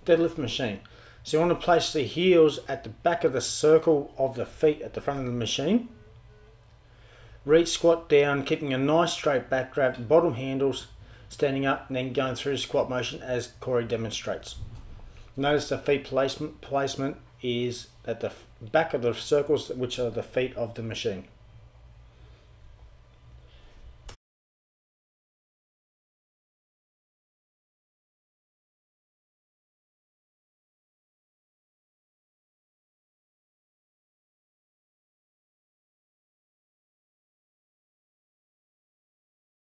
deadlift machine. So you want to place the heels at the back of the circle of the feet at the front of the machine. Reach squat down, keeping a nice straight back grab, bottom handles standing up, and then going through the squat motion as Corey demonstrates. Notice the feet placement is at the back of the circles, which are the feet of the machine.